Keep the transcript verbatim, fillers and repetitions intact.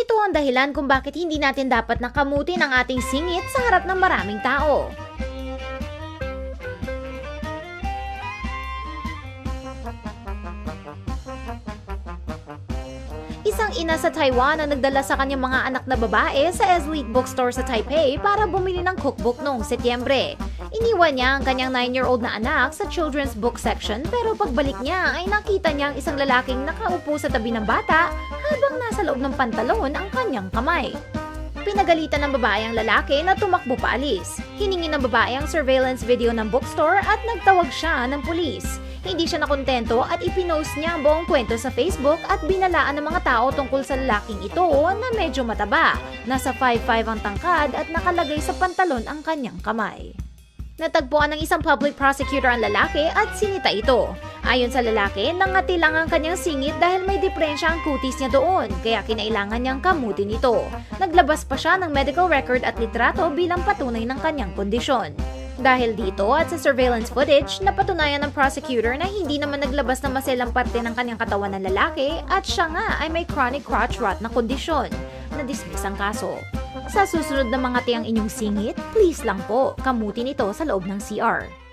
Ito ang dahilan kung bakit hindi natin dapat nakamutin ang ating singit sa harap ng maraming tao. Isang ina sa Taiwan ang nagdala sa kanyang mga anak na babae sa Eslite Bookstore sa Taipei para bumili ng cookbook noong Setyembre. Iniwan niya ang kanyang nine-year-old na anak sa children's book section pero pagbalik niya ay nakita niya ang isang lalaking nakaupo sa tabi ng bata habang nasa loob ng pantalon ang kanyang kamay. Pinagalitan ng babae ang lalaki na tumakbo paalis. Hiningi ng babae ang surveillance video ng bookstore at nagtawag siya ng pulis. Hindi siya nakontento at ipinost niya ang buong kwento sa Facebook at binalaan ng mga tao tungkol sa lalaking ito na medyo mataba. Nasa five five ang tangkad at nakalagay sa pantalon ang kanyang kamay. Natagpuan ng isang public prosecutor ang lalaki at sinita ito. Ayon sa lalaki, nangati lang ang kanyang singit dahil may depresya ang kutis niya doon, kaya kinailangan niyang kamutin ito. Naglabas pa siya ng medical record at litrato bilang patunay ng kanyang kondisyon. Dahil dito at sa surveillance footage, napatunayan ng prosecutor na hindi naman naglabas ng maselang parte ng kanyang katawan ng lalaki at siya nga ay may chronic crotch rot na kondisyon. Na-dismiss ang kaso. Sa susunod na mga tiyang inyong singit, please lang po, kamutin ito sa loob ng C R.